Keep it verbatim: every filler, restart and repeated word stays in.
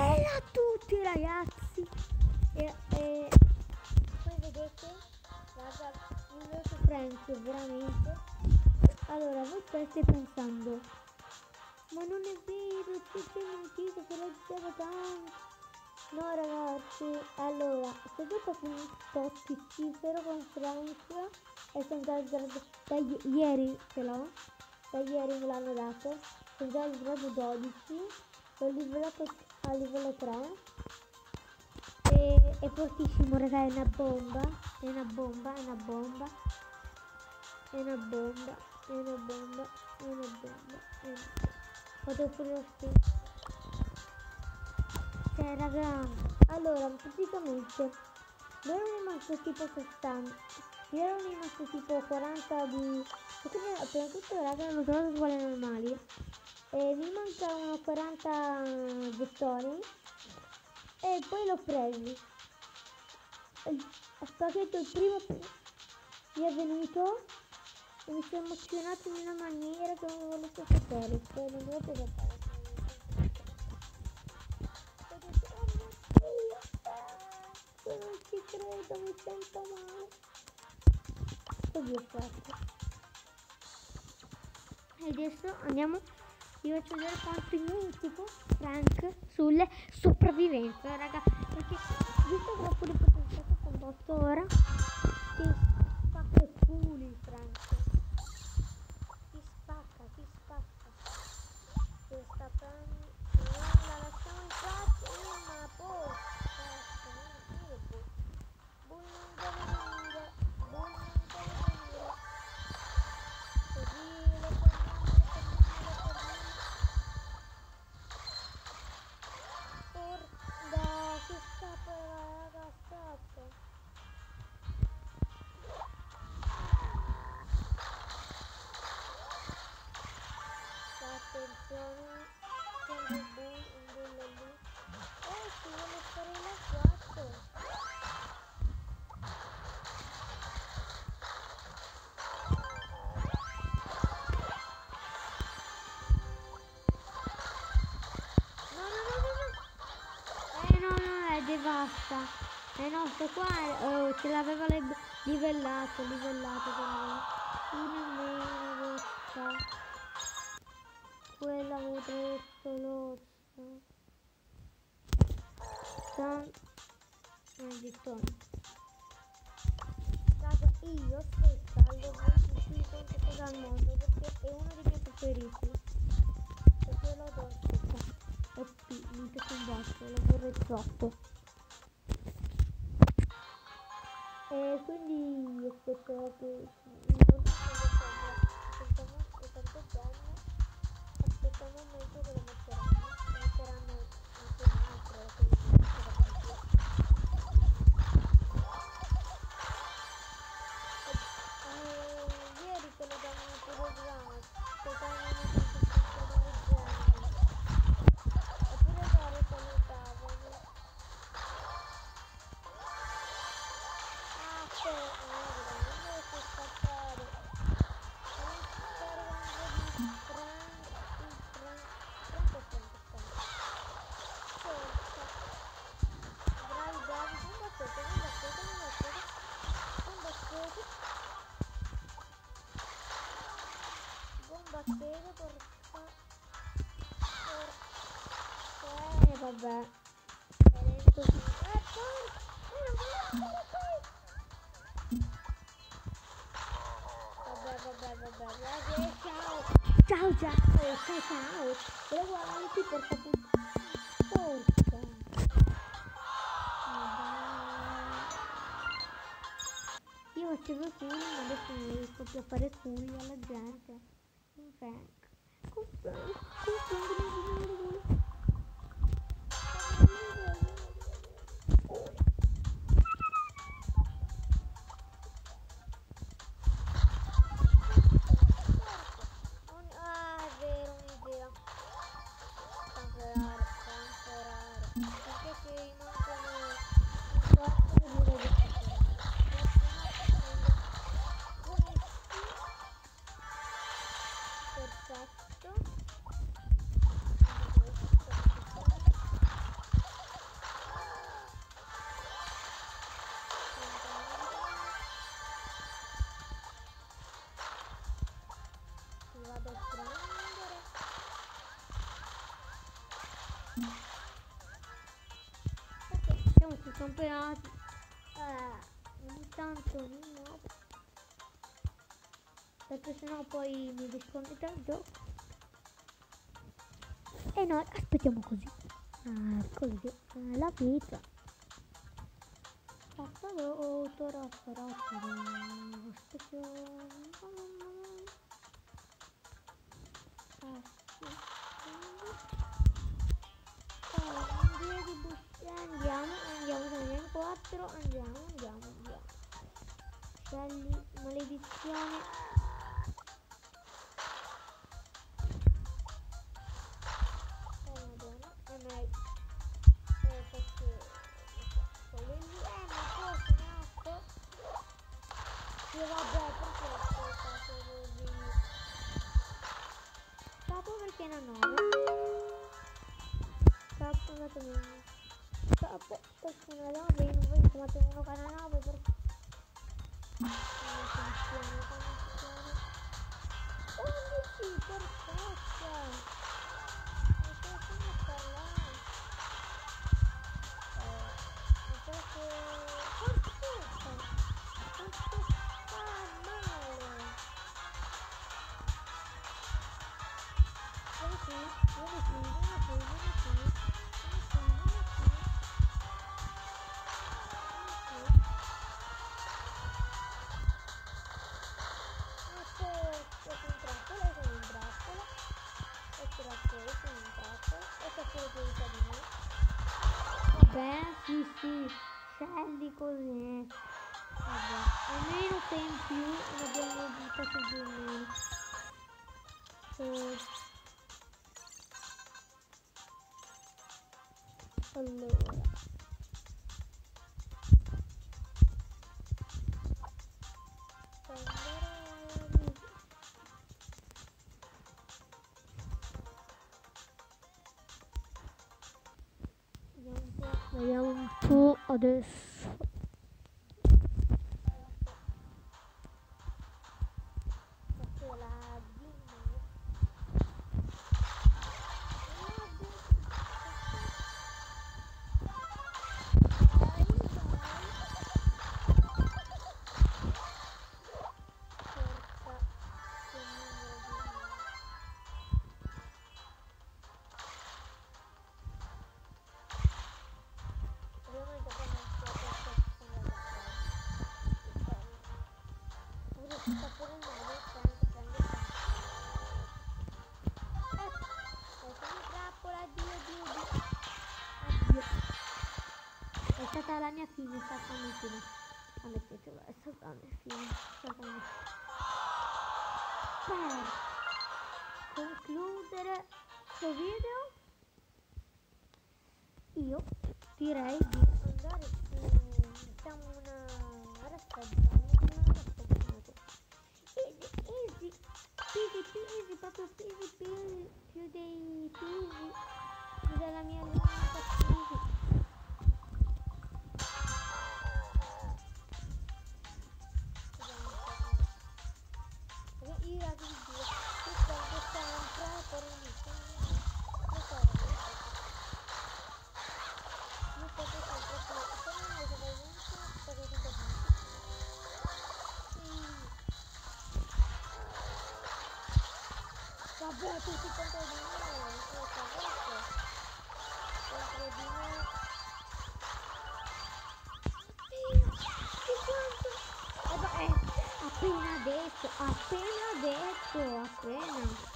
Bella a tutti ragazzi. E, e poi vedete, raga, io vedo Frank veramente. Allora voi state pensando, ma non è vero, ti sei mentito, te l'ho girato tanto. No ragazzi, allora, se dopo finito T-Cifero con Frank e sono già sgrado, da i- ieri ce l'ho, da ieri me l'hanno dato, sono già al grado dodici, l'ho livellato a livello tre e è fortissimo raga, è una bomba, è una bomba, è una bomba, è una bomba, è una bomba, è una bomba, è una bomba. Vado pure lo stesso. Cioè raga, allora praticamente mi ero rimasto tipo sessanta, mi ero rimasto tipo quaranta di, perché prima tutto raga l'ho trovato uguale normali e mi mancavano quaranta gettoni e poi l'ho preso. Il pacchetto il primo mi è venuto e mi sono emozionato in una maniera che non volevo sapere, cioè non volevo sapere. Non ci credo, mi sento male. Così ho fatto. E adesso andiamo, vi faccio vedere quanto è mitico Frank sulle sopravvivenze, raga. Perché visto che l'ho pure potenziato con botto ora, ti spacca i culi Frank. Ti spacca, ti spacca. Questa premi, non la lasciamo in pace, ma porca, non dire boh. Boh non deve venire, boh non deve venire. Fermile, fermile, fermile, fermile. Porca, che scappa raga, scappa. Attenzione, c'è un bull, un bullo lì. Oh, si vuole fare l'agguato. No, no, no, no, no. Eh, no, no, è devasta. Eh no, sto qua, oh, ce l'aveva livellato, livellato. Una meno rossa. Quella avevo detto l'osso. San... Eh, gettoni. Raga, io stessa l'ho voluto in tutto al mondo perché è uno dei miei preferiti. Perché lo adoro stessa. O P, mi piace un botto, lo vorrei troppo. E quindi aspetto che intorno a dicembre, ottanta giorni, aspetto il momento che lo metteranno, lo metteranno anche un altro, quindi non sarà più di più. E, ieri te lo davano pure gratis, totalmente senza mai genere, eppure loro te lo davano. Ah, sì, guarda, non devo scappare. Non scappare con un po' di Frank, il Frank, Frank è Frank, Frank. Forza. Bravi, bravi, un bacchetto, un bacchetto, un bacchetto, un bacchetto. Un bacchetto, porca. Porca. Eh, vabbè. È lento. Eh, porca. Eh, non volevo stare qui. Vabbè, vabbè, vabbè, vabbè, ciao. Ciao, ciao, ciao, ciao. Però guardi, porca puttana. Porca. Io facevo i culi, ma adesso non riesco più a fare culi alla gente. Con Frank. Con Frank. Con Frank non si vede culi. Ah, è vero, un'idea. Camperare, camperare. Perché che mancano un quarto di ora di camperare. Perfetto. Ok, siamo sul campionato. Eh, ogni tanto mi muovo. Perché sennò poi mi disconnetta il gioco. E noi aspettiamo così. Ah, così. Eh, la pizza. Aspettiamo. Andiamo, andiamo, siamo in quattro, andiamo, andiamo, andiamo. Scegli, maledizione. Oh madonna, è meglio. Eh, perché quello lì, eh, ma forse nato. Sì, vabbè, perché ho ascoltato così? Capo perché era nove. Capo, andato bene. Capo, perché una nove, io non voglio chiamate uno che era nove perché... Non funziona, non funziona. undici, perfetta! Ma che stiamo parlando? Eh, ma perché... Perfetta! Perché sta male! Vieni qui, vieni qui, vieni qui, vieni qui, vieni qui, vieni qui, vieni qui. Ma questo è un trappolo, è un trappolo. E tira fuori, sono un trappolo. E sta fuori più di me. Vabbè, sì, sì, scendi così. Vabbè, almeno sei in più e ne abbiamo buttato giù in meno. Eh, allora. Vediamo un po' adesso. È stata la mia fine, è stata la mia fine. A me piaceva, è stata la mia fine. È stata la mia fine. Per concludere questo video, io direi di andare su, diciamo, una rasseggiata. Easy, easy, easy, easy, proprio easy, easy, più dei easy, più della mia lunga easy. Io la video, io tengo sempre per un io tengo io tengo sempre per un mese veramente perché ti capisci. Vabbè, tutti contro di me, non lo sapete. Contro di me. Oddio, che quanto? Eh, appena detto, appena detto, appena.